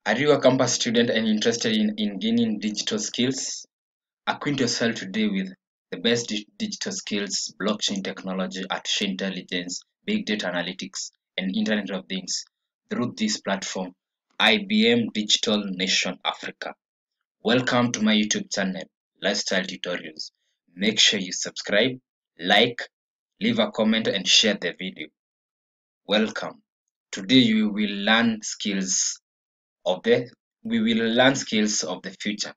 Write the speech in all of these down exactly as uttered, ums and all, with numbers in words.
Are you a campus student and interested in, in gaining digital skills? Acquaint yourself today with the best di- digital skills, blockchain technology, artificial intelligence, big data analytics, and Internet of Things through this platform, I B M Digital Nation Africa. Welcome to my YouTube channel, Lifestyle Tutorials. Make sure you subscribe, like, leave a comment, and share the video. Welcome. Today you will learn skills of the we will learn skills of the future.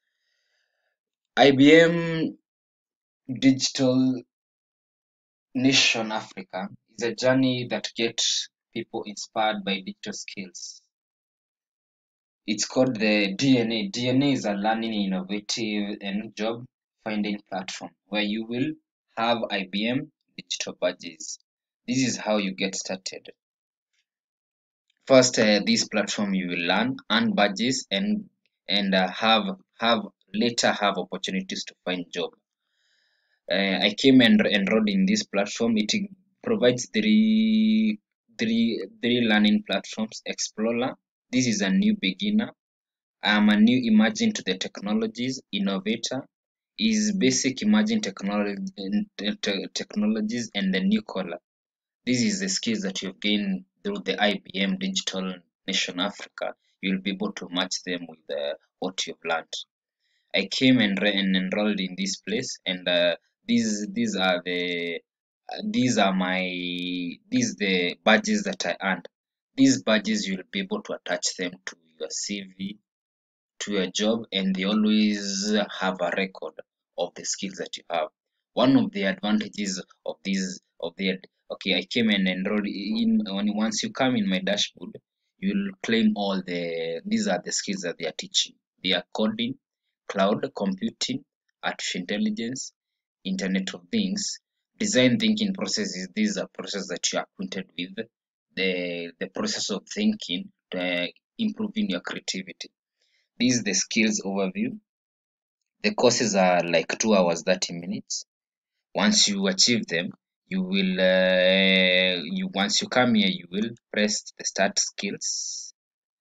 I B M Digital Nation Africa is a journey that gets people inspired by digital skills. It's called the D N A. D N A is a learning, innovative, and job finding platform where you will have I B M digital badges. This is how you get started. First, uh, this platform you will learn, earn badges, and and uh, have have later have opportunities to find job. Uh, I came and enrolled in this platform. It provides three three three learning platforms. Explorer. This is a new beginner. I am a new emerging to the technologies. Innovator is basic emerging technology te- technologies and the new collar. This is the skills that you've gained through the I B M Digital Nation Africa. You'll be able to match them with uh, what you've learned. I came and, re- and enrolled in this place, and uh, these these are the uh, these are my these the badges that I earned. These badges you'll be able to attach them to your C V, to your job, and they always have a record of the skills that you have. One of the advantages of these of the okay, I came and enrolled in when once you come in my dashboard, you'll claim all the these are the skills that they are teaching. They are coding, cloud computing, artificial intelligence, Internet of Things, design thinking processes. These are processes that you are acquainted with. The the process of thinking, uh, improving your creativity. This is the skills overview. The courses are like two hours, thirty minutes. Once you achieve them, you will, uh, you once you come here, you will press the start skills.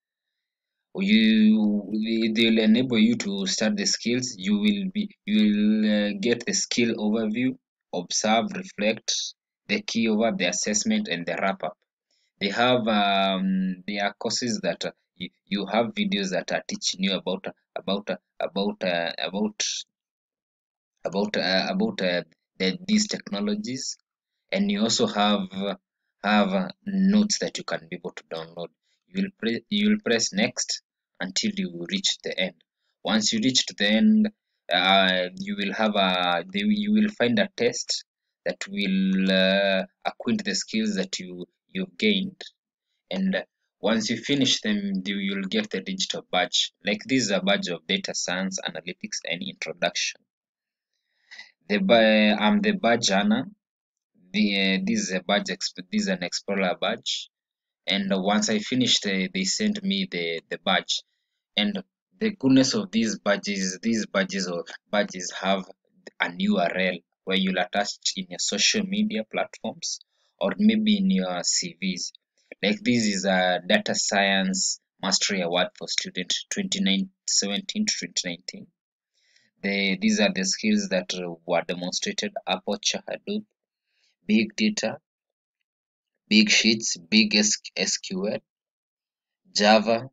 You, they'll enable you to start the skills. You will be, you will uh, get the skill overview, observe, reflect, the key over the assessment, and the wrap up. They have um, there are courses that uh, you, you have videos that are teaching you about uh, about uh, about uh, about about uh, about uh, the, these technologies, and you also have uh, have uh, notes that you can be able to download. You will press you will press next until you reach the end. Once you reach to the end, uh, you will have a they, you will find a test that will uh, acquaint the skills that you you've gained, and once you finish them, you, you'll get the digital badge. Like this is a badge of data science, analytics, and introduction. The ba- I'm the badge earner. The uh, this is a badge. Exp- this is an explorer badge, and once I finished, uh, they sent me the the badge. And the goodness of these badges, these badges or badges have an U R L where you'll attach in your social media platforms or maybe in your C Vs. Like this is a data science mastery award for student twenty seventeen to twenty nineteen. The, these are the skills that uh, were demonstrated: Aperture, Hadoop, Big Data, Big Sheets, Big S Q L, Java,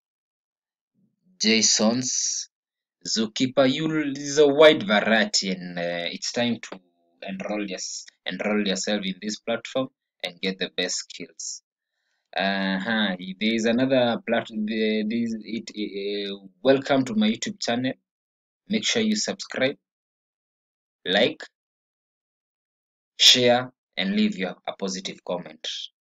JSONs, Zookeeper. You is a wide variety, and uh, it's time to enroll yes enroll yourself in this platform and get the best skills. Uh-huh. There is another platform. This it, uh, welcome to my YouTube channel. Make sure you subscribe, like, share, and leave your a positive comment.